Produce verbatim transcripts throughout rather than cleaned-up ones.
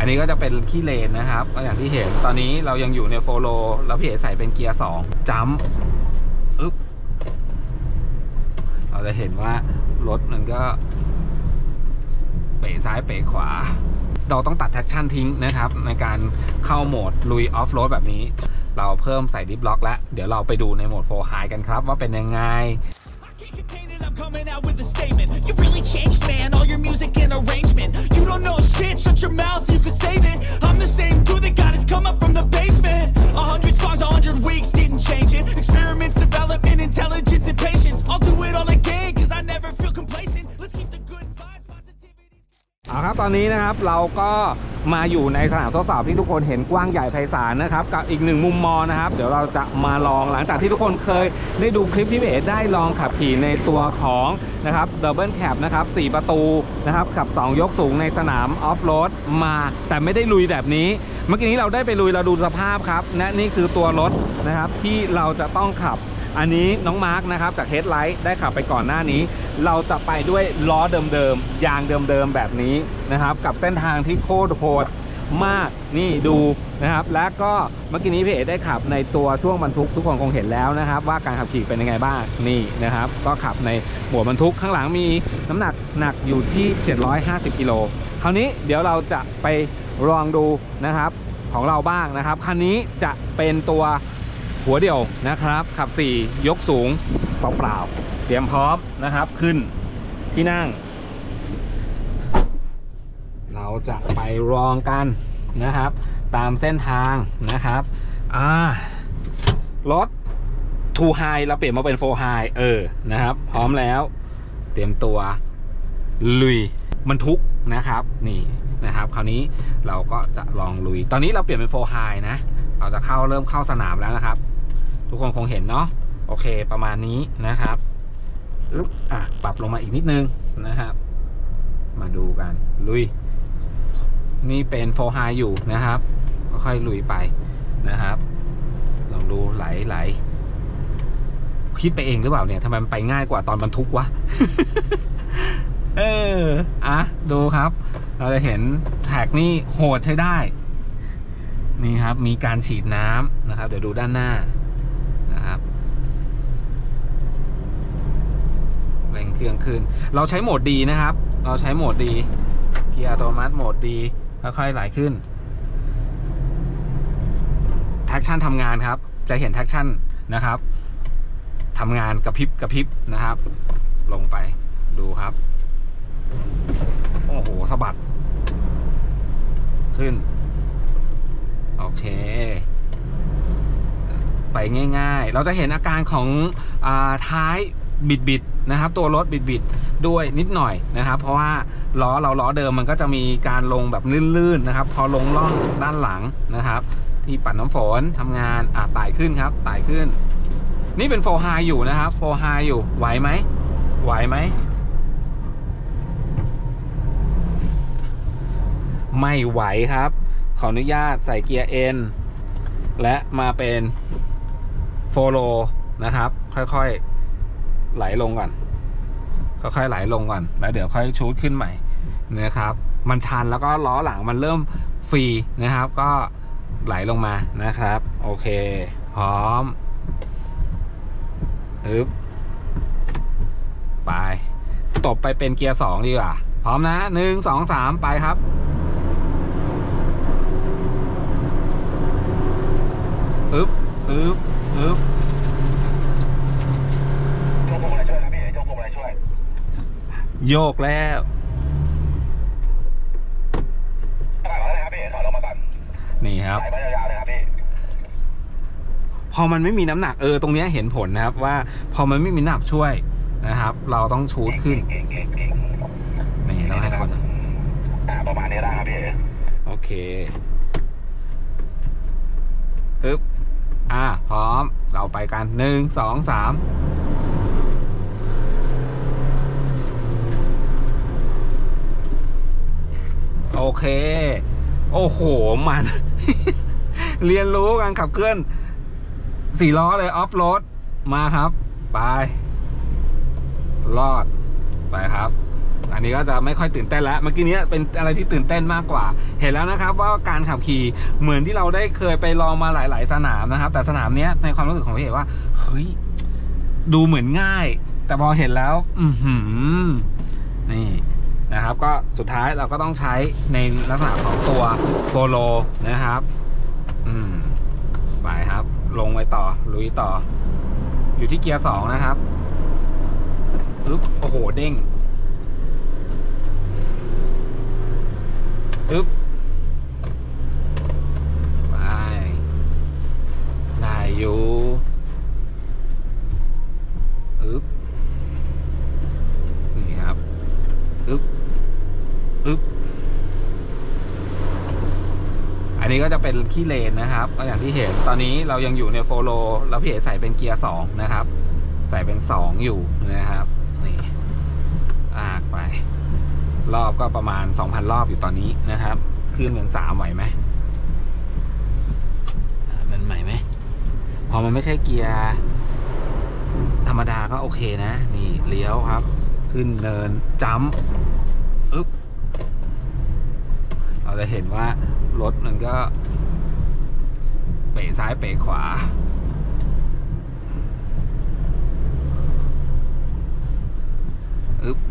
อันนี้ก็จะเป็นขี้เลนนะครับก็อย่างที่เห็นตอนนี้เรายังอยู่ในโฟโลแล้วพี่เอ๋ใส่เป็นเกียร์สองจัมป์อึ๊บเราจะเห็นว่ารถมันก็เป๋ซ้ายเป๋ขวาเราต้องตัดแท็กชั่นทิ้งนะครับในการเข้าโหมดลุยออฟโรดแบบนี้เราเพิ่มใส่ดิฟล็อกแล้วเดี๋ยวเราไปดูในโหมดโฟร์ไฮกันครับว่าเป็นยังไงComing out with a statement. You really changed, man. All your music and arrangement. You don't know shit. Shut your mouth. You can save it. I'm the same dude that got his come up from the basement. A hundred songs, a hundred weeks didn't change it. Experiments, development, intelligence, and patience. I'll do it all again, cause I never feel complacent. Let's keep the good vibes, positivity. เอาครับตอนนี้นะครับเราก็มาอยู่ในสนามทดสอบที่ทุกคนเห็นกว้างใหญ่ไพศาลนะครับกับอีกหนึ่งมุมมองนะครับเดี๋ยวเราจะมาลองหลังจากที่ทุกคนเคยได้ดูคลิปที่พี่เอ๋ได้ลองขับขี่ในตัวของนะครับดับเบิลแคปนะครับสี่ประตูนะครับขับสองยกสูงในสนามออฟโรดมาแต่ไม่ได้ลุยแบบนี้เมื่อกี้นี้เราได้ไปลุยเราดูสภาพครับและนี่คือตัวรถนะครับที่เราจะต้องขับอันนี้น้องมาร์คนะครับจากเฮดไลท์ได้ขับไปก่อนหน้านี้เราจะไปด้วยล้อเดิมๆยางเดิมๆแบบนี้นะครับกับเส้นทางที่โคตรโหดมากนี่ดูนะครับและก็เมื่อกี้นี้พี่เอ๋ได้ขับในตัวช่วงบรรทุกทุกคนคงเห็นแล้วนะครับว่าการขับขี่เป็นยังไงบ้างนี่นะครับก็ขับในหมวดบรรทุกข้างหลังมีน้ำหนักหนักอยู่ที่เจ็ดร้อยห้าสิบกิโลคราวนี้เดี๋ยวเราจะไปลองดูนะครับของเราบ้างนะครับคันนี้จะเป็นตัวหัวเดี่ยวนะครับขับสี่ยกสูงเปล่าๆเตรียมพร้อมนะครับขึ้นที่นั่งเราจะไปลองกันนะครับตามเส้นทางนะครับอ่ารถ ทูไฮ เราเปลี่ยนมาเป็นโฟร์ไฮเออนะครับพร้อมแล้วเตรียมตัวลุยบรรทุกนะครับนี่นะครับคราวนี้เราก็จะลองลุยตอนนี้เราเปลี่ยนเป็นโฟร์ไฮนะเราจะเข้าเริ่มเข้าสนามแล้วนะครับทุกคนคงเห็นเนาะโอเคประมาณนี้นะครับอ่ะปรับลงมาอีกนิดนึงนะครับมาดูกันลุยนี่เป็นโฟร์ไฮอยู่นะครับค่อยๆลุยไปนะครับลองดูไหลไหลคิดไปเองหรือเปล่าเนี่ยทำไมมันไปง่ายกว่าตอนบรรทุกวะ เอออ่ะดูครับเราจะเห็นแท็กนี่โหดใช้ได้นี่ครับมีการฉีดน้ำนะครับเดี๋ยวดูด้านหน้านะครับเร่งเครื่องขึ้นเราใช้โหมดดีนะครับเราใช้โหมดดีเกียร์อัตโนมัติโหมดดีค่อยๆไหลขึ้นแท็กชั่นทำงานครับจะเห็นแท็กชั่นนะครับทำงานกระพริบกระพริบนะครับลงไปดูครับโอ้โหสะบัดขึ้นโอเคไปง่ายๆเราจะเห็นอาการของอ่าท้ายบิดๆนะครับตัวรถบิดๆด้วยนิดหน่อยนะครับเพราะว่าล้อเราล้อเดิมมันก็จะมีการลงแบบลื่นๆนะครับพอลงล่องด้านหลังนะครับที่ปัดน้ำฝนทำงานอ่ะไต่ขึ้นครับไต่ขึ้นนี่เป็นโฟร์ไฮอยู่นะครับโฟร์ไฮอยู่ไหวไหมไหวไหมไม่ไหวครับขออนุญาตใส่เกียร์ N และมาเป็นโฟโลนะครับค่อยๆไหลลงก่อนค่อยๆไหลลงก่อนแล้วเดี๋ยวค่อยชูดขึ้นใหม่นะครับมันชันแล้วก็ล้อหลังมันเริ่มฟรีนะครับก็ไหลลงมานะครับโอเคพร้อมอึ๊บไปตบไปเป็นเกียร์สองดีกว่าพร้อมนะหนึ่งสองสามไปครับอึ๊บอึ๊บอึ๊บโยกพวงมาลัยช่วยครับพี่โยกพวงมาลัยช่วยโยกแล้วถอยมาเลยครับพี่ถอยลงมาก่อนนี่ครับไหลมายาวๆเลยครับพี่พอมันไม่มีน้ำหนักเออตรงนี้เห็นผลนะครับว่าพอมันไม่มีน้ำหนักช่วยนะครับเราต้องชูดขึ้นนี่เราให้คนอ่าประมาณนี้ได้ครับพี่โอเคอึ๊บอ่ะพร้อมเราไปกันหนึ่งสองสามโอเคโอ้โหมัน เรียนรู้การขับเคลื่อนสี่ล้อเลยออฟโรดมาครับไปรอดไปครับอันนี้ก็จะไม่ค่อยตื่นเต้นแล้วเมื่อกี้นี้เป็นอะไรที่ตื่นเต้นมากกว่าเห็นแล้วนะครับว่าการขับขี่เหมือนที่เราได้เคยไปลองมาหลายๆสนามนะครับแต่สนามเนี้ยในความรู้สึกของพี่เอกว่าเฮ้ยดูเหมือนง่ายแต่พอเห็นแล้วอือหือนี่นะครับก็สุดท้ายเราก็ต้องใช้ในลักษณะของตัวโฟโลนะครับอืมไปครับลงไว้ต่อลุยต่ออยู่ที่เกียร์สองนะครับปึ๊บโอ้โหเด้งปึ๊บไปได้อยู่ปึ๊บนี่ครับปึ๊บปึ๊บอันนี้ก็จะเป็นขี้เลนนะครับก็อย่างที่เห็นตอนนี้เรายังอยู่ในโฟโลแล้วพี่เอ๋ใส่เป็นเกียร์สองนะครับใส่เป็นสองอยู่นะครับนี่ลากไปรอบก็ประมาณ สองพัน รอบอยู่ตอนนี้นะครับขึ้นเป็นสามไหวไหมมันไหวไหมพอมันไม่ใช่เกียร์ธรรมดาก็โอเคนะนี่เลี้ยวครับขึ้นเนินจัมป์อึ๊บเราจะเห็นว่ารถมันก็เป๋ซ้ายเป๋ขวาอึ๊บ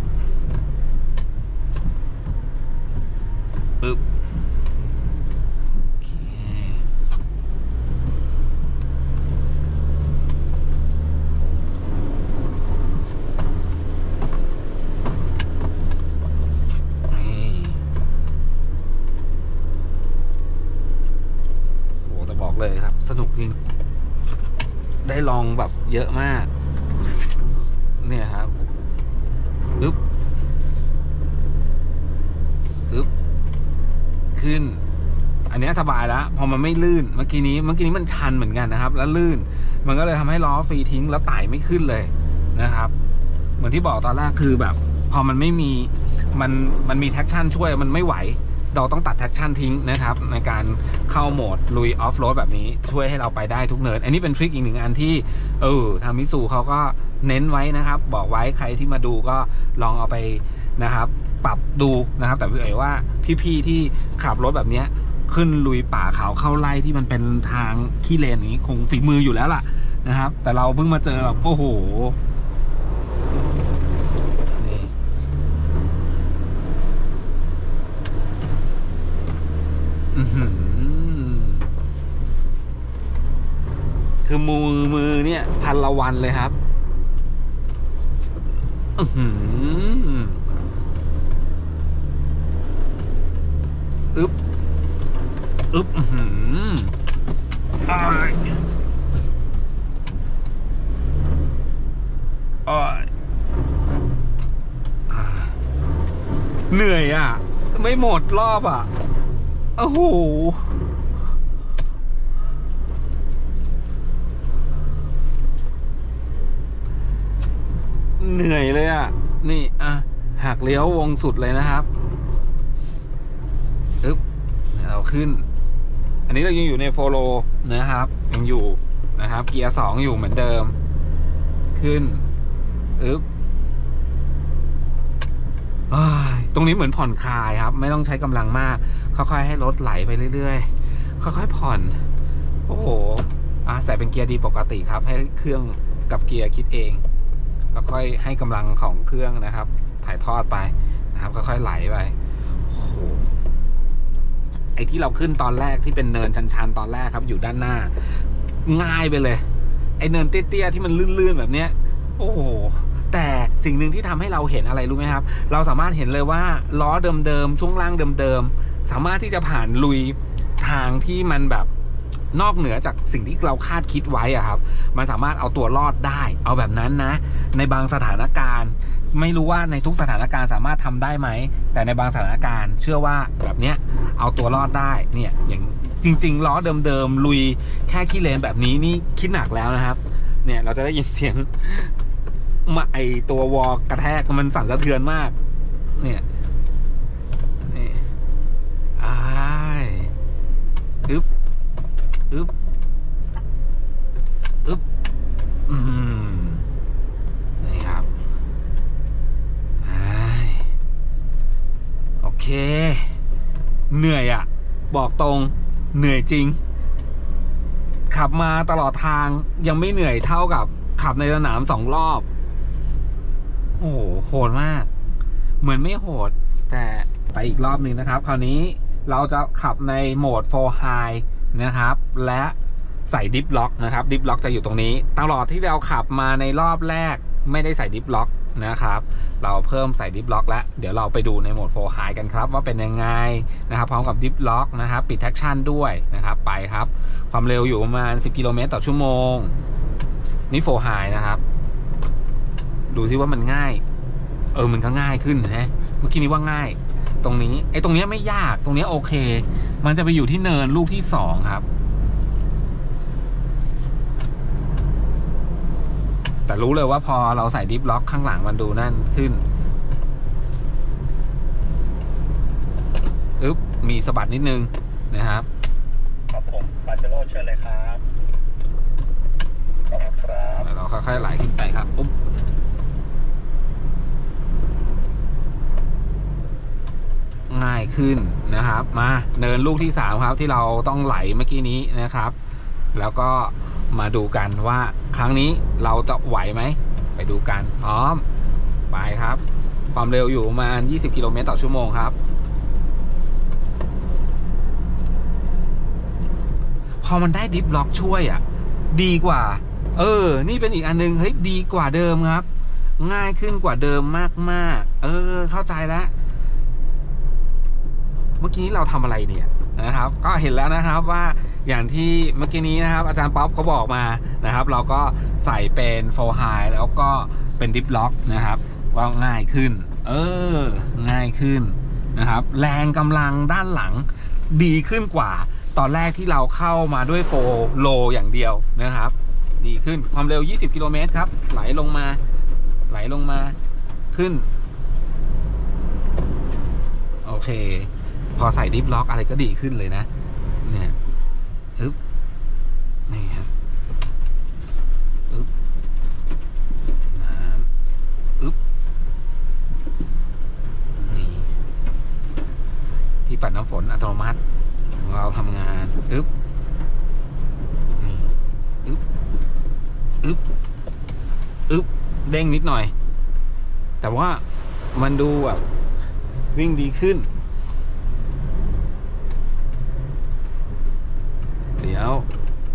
อึ๊บโอเคนี่โหแต่บอกเลยครับสนุกจริงได้ลองแบบเยอะมากเนี่ยครับอึ๊บอึ๊บขึ้นอันนี้สบายแล้วพอมันไม่ลื่นเมื่อกี้นี้เมื่อกี้นี้มันชันเหมือนกันนะครับแล้วลื่นมันก็เลยทำให้ล้อฟรีทิ้งแล้วไต่ไม่ขึ้นเลยนะครับเหมือนที่บอกตอนแรกคือแบบพอมันไม่มีมันมันมีแท็กชั่นช่วยมันไม่ไหวเราต้องตัดแท็กชั่นทิ้งนะครับในการเข้าโหมดลุยออฟโรดแบบนี้ช่วยให้เราไปได้ทุกเนินอันนี้เป็นทริคอีกหนึ่งอันที่เออทางมิสูเขาก็เน้นไว้นะครับบอกไว้ใครที่มาดูก็ลองเอาไปนะครับปรับดูนะครับแต่พี่เอ๋ว่าพี่ๆที่ขับรถแบบนี้ขึ้นลุยป่าเขาเข้าไร่ที่มันเป็นทางขี้เลนอย่างนี้คงฝีมืออยู่แล้วล่ะนะครับแต่เราเพิ่งมาเจอแบบโอ้โหนี่อือหือคือมือมือเนี่ยพันละวันเลยครับอือหืออึ๊บอึ๊บอือหืออ้ายอ้ายเหนื่อยอ่ะไม่หมดรอบอ่ะโอ้โหเหนื่อยเลยอ่ะนี่อ่ะหักเลี้ยววงสุดเลยนะครับอึ๊บเราขึ้นอันนี้เรายังอยู่ในโฟโลนะครับยังอยู่นะครับเกียร์สองอยู่เหมือนเดิมขึ้นอึ๊บตรงนี้เหมือนผ่อนคลายครับไม่ต้องใช้กำลังมากค่อยๆให้รถไหลไปเรื่อยๆค่อยๆผ่อนโอ้โหอ่ะใส่เป็นเกียร์ดีปกติครับให้เครื่องกับเกียร์คิดเองค่อยๆให้กำลังของเครื่องนะครับถ่ายทอดไปนะครับค่อยๆไหลไปโอ้โหไอ้ที่เราขึ้นตอนแรกที่เป็นเนินชันๆตอนแรกครับอยู่ด้านหน้าง่ายไปเลยไอ้เนินเตี้ยๆที่มันลื่นๆแบบเนี้ยโอ้โหแต่สิ่งหนึ่งที่ทำให้เราเห็นอะไรรู้ไหมครับเราสามารถเห็นเลยว่าล้อเดิมๆช่วงล่างเดิมๆสามารถที่จะผ่านลุยทางที่มันแบบนอกเหนือจากสิ่งที่เราคาดคิดไว้อะครับมันสามารถเอาตัวรอดได้เอาแบบนั้นนะในบางสถานการณ์ไม่รู้ว่าในทุกสถานการณ์สามารถทำได้ไหมแต่ในบางสถานการณ์เชื่อว่าแบบเนี้ยเอาตัวรอดได้เนี่ยอย่างจริงๆล้อเดิมๆลุยแค่ขี้เลนแบบนี้นี่คิดหนักแล้วนะครับเนี่ยเราจะได้ยินเสียงมาไอตัววอลกระแทกมันสั่นสะเทือนมากเนี่ยนี่อ้ายอึ๊บอึ๊บอึ๊บอืมนี่ครับอ้ายบอกตรงเหนื่อยจริงขับมาตลอดทางยังไม่เหนื่อยเท่ากับขับในสนามสองรอบโอ้โหโหดมากเหมือนไม่โหดแต่ไปอีกรอบหนึ่งนะครับคราวนี้เราจะขับในโหมด โฟร์ High นะครับและใส่ดิฟล็อกนะครับดิฟล็อกจะอยู่ตรงนี้ตลอดที่เราขับมาในรอบแรกไม่ได้ใส่ดิฟล็อกนะครับเราเพิ่มใส่ดิฟล็อกแล้วเดี๋ยวเราไปดูในโหมด โฟร์ High กันครับว่าเป็นยังไงนะครับพร้อมกับดิฟล็อกนะครับปิดแท็กชั่นด้วยนะครับไปครับความเร็วอยู่ประมาณสิบกิโลเมตรต่อชั่วโมงนี่ โฟร์ High นะครับดูซิว่ามันง่ายเออมันก็ง่ายขึ้นนะเมื่อกี้นี้ว่าง่ายตรงนี้ไอ้ตรงนี้ไม่ยากตรงนี้โอเคมันจะไปอยู่ที่เนินลูกที่สองครับแต่รู้เลยว่าพอเราใส่ดิฟล็อกข้างหลังมันดูนั่นขึ้นอึ๊บมีสะบัดนิดนึงนะครับครับผมปาเจโร่เชิญเลยครับขอบคุณครับแล้วเราค่อยๆไหลขึ้นไปครับอุ๊บง่ายขึ้นนะครับมาเนินลูกที่สามครับที่เราต้องไหลเมื่อกี้นี้นะครับแล้วก็มาดูกันว่าครั้งนี้เราจะไหวไหมไปดูกันพร้อมไปครับความเร็วอยู่ประมาณยี่สิบกิโลเมตรต่อชั่วโมงครับพอมันได้ดิฟล็อกช่วยอ่ะดีกว่าเออนี่เป็นอีกอันนึงเฮ้ยดีกว่าเดิมครับง่ายขึ้นกว่าเดิมมากๆเออเข้าใจแล้วเมื่อกี้เราทำอะไรเนี่ยนะครับก็เห็นแล้วนะครับว่าอย่างที่เมื่อกี้นี้นะครับอาจารย์ป๊อปเขาบอกมานะครับเราก็ใส่เป็น โฟร์ High แล้วก็เป็นดิฟล็อกนะครับว่าง่ายขึ้นเออง่ายขึ้นนะครับแรงกำลังด้านหลังดีขึ้นกว่าตอนแรกที่เราเข้ามาด้วยโฟร์โลอย่างเดียวนะครับดีขึ้นความเร็วยี่สิบกิโลเมตรครับไหลลงมาไหลลงมาขึ้นโอเคพอใส่ดิฟล็อกอะไรก็ดีขึ้นเลยนะเนี่ยอึ๊บนี่ครับอึ๊บน้ำอึ๊บนี่ที่ปัดน้ำฝนอัตโนมัติของเราทำงานอึ๊บนี่อึ๊บอึ๊บอึ๊บเด้งนิดหน่อยแต่ว่ามันดูแบบวิ่งดีขึ้นเดี๋ยว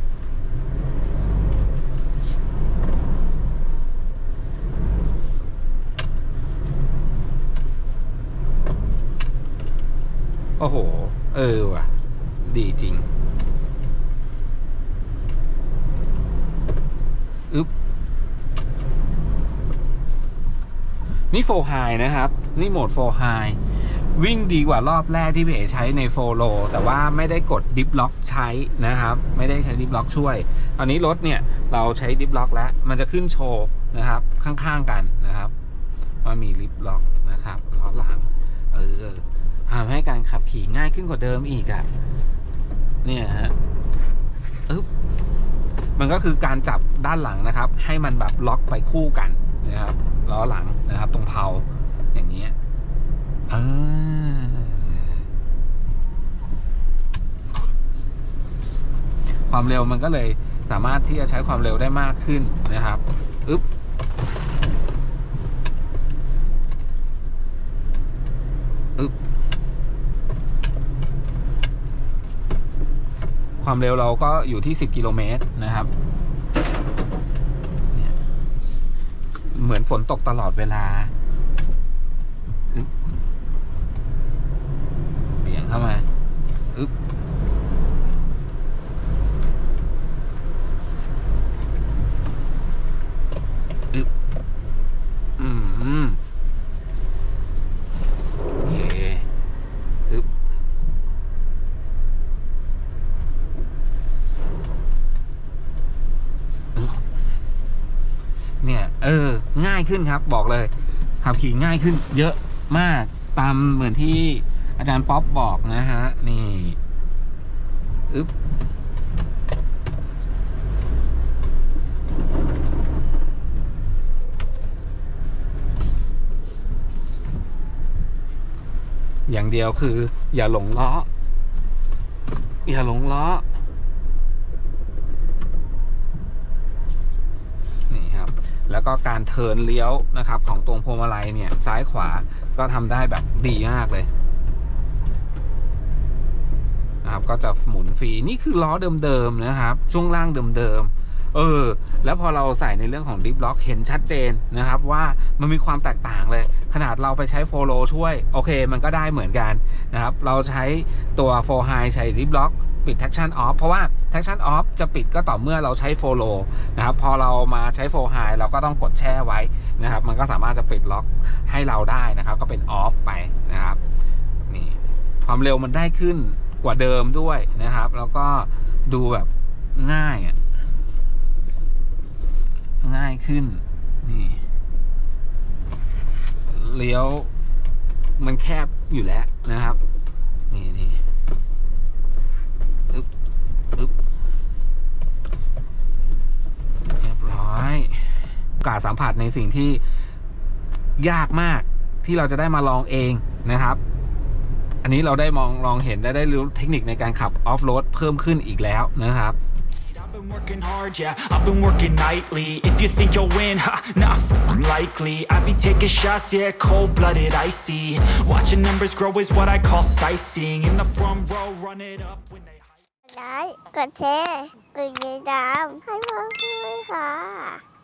โอ้โหเออว่ะดีจริงอึ๊บนี่ โฟร์ High นะครับนี่โหมด โฟร์ High วิ่งดีกว่ารอบแรกที่พี่เอ๋ใช้ในโฟโลแต่ว่าไม่ได้กดดิฟล็อกใช้นะครับไม่ได้ใช้ดิฟล็อกช่วยตอนนี้รถเนี่ยเราใช้ดิฟล็อกแล้วมันจะขึ้นโชว์นะครับข้างๆกันนะครับว่ามีดิฟล็อกนะครับล้อหลังเออทำให้การขับขี่ง่ายขึ้นกว่าเดิมอีกอ่ะเนี่ยฮะอึ๊บมันก็คือการจับด้านหลังนะครับให้มันแบบล็อกไปคู่กันนะครับล้อหลังนะครับตรงเพลาอย่างเงี้ยเออความเร็วมันก็เลยสามารถที่จะใช้ความเร็วได้มากขึ้นนะครับอึ๊บอึ๊บความเร็วเราก็อยู่ที่สิบกิโลเมตรนะครับเหมือนฝนตกตลอดเวลาเบี่ยงเข้ามาอึ๊บอึ๊บอืมโอเคอึ๊บเนี่ยเออง่ายขึ้นครับบอกเลยขับขี่ง่ายขึ้นเยอะมากตามเหมือนที่อาจารย์ป๊อปบอกนะฮะนี่อึ๊บอย่างเดียวคืออย่าหลงล้ออย่าหลงล้อนี่ครับแล้วก็การเทิร์นเลี้ยวนะครับของตรงพวงมาลัยเนี่ยซ้ายขวาก็ทำได้แบบดีมากเลยนะครับก็จะหมุนฟรีนี่คือล้อเดิมๆนะครับช่วงล่างเดิมๆเออแล้วพอเราใส่ในเรื่องของดิฟล็อกเห็นชัดเจนนะครับว่ามันมีความแตกต่างเลยขนาดเราไปใช้โฟโลช่วยโอเคมันก็ได้เหมือนกันนะครับเราใช้ตัวโฟไฮใช้ดิฟล็อกปิด traction off เพราะว่า traction off จะปิดก็ต่อเมื่อเราใช้โฟโลนะครับพอเรามาใช้โฟไฮเราก็ต้องกดแช่ไว้นะครับมันก็สามารถจะปิดล็อกให้เราได้นะครับก็เป็น off ไปนะครับนี่ความเร็วมันได้ขึ้นกว่าเดิมด้วยนะครับแล้วก็ดูแบบง่ายอ่ะง่ายขึ้นนี่เลี้ยวมันแคบอยู่แล้วนะครับนี่นี่อึ๊บอึ๊บเรียบร้อยการสัมผัสในสิ่งที่ยากมากที่เราจะได้มาลองเองนะครับอันนี้เราได้มองลองเห็นได้ได้รู้เทคนิคในการขับออฟโรดเพิ่มขึ้นอีกแล้วนะครับ I've been working hard, yeah, I've been working nightly. If you think you'll win, ha, not likely. I be taking shots, yeah, cold-blooded, icy. Watching numbers grow is what I call sightseeing. In the front row, run it up when they hype. ไลค์กดแชร์กดติดตามให้พวกด้วยค่ะ